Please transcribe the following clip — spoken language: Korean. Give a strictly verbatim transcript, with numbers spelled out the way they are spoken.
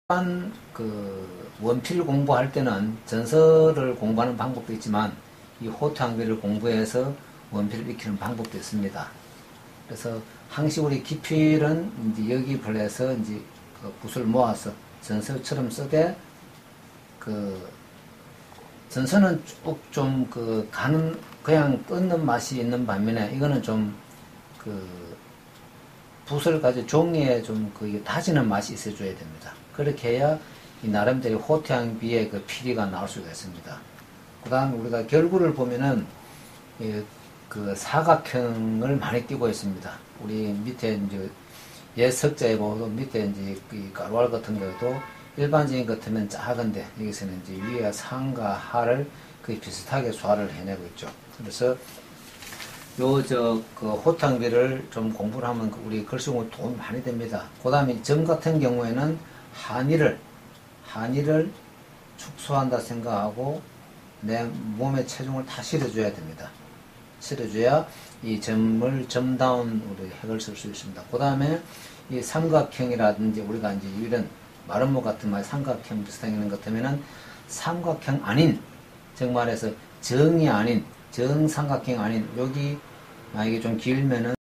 일반 그 원필 공부할 때는 전설을 공부하는 방법도 있지만 이 호투항비를 공부해서 원필을 익히는 방법도 있습니다. 그래서 항시 우리 기필은 이제 여기 벌려서 이제 그 붓을 모아서 전설처럼 쓰되, 그 전설은 쭉 좀 그 가는 그냥 끊는 맛이 있는 반면에 이거는 좀 그 붓을 가지고 종이에 좀 그 다지는 맛이 있어줘야 됩니다. 그렇게 해야 이 나름대로 호투항비의 그 피리가 나올 수가 있습니다. 그 다음 우리가 결구를 보면은 그 사각형을 많이 띄고 있습니다. 우리 밑에 이제 옛 석자에 보도 밑에 이제 그 가루알 같은 경우도 일반적인 같으면 작은데 여기서는 이제 위에 상과 하를 거의 비슷하게 소화를 해내고 있죠. 그래서 요 저 그 호투항비를 좀 공부를 하면 우리 글씨 공부 도움이 많이 됩니다. 그 다음에 점 같은 경우에는 한의를 한의를 축소한다 생각하고 내 몸의 체중을 다 실어줘야 됩니다. 실어줘야 이 점을 점다운 우리 핵을 쓸 수 있습니다. 그 다음에 이 삼각형이라든지 우리가 이제 이런 마름모 같은 말 삼각형 비슷한 것 같으면은 삼각형 아닌, 정말해서 정이 아닌 정삼각형 아닌, 여기 만약에 좀 길면은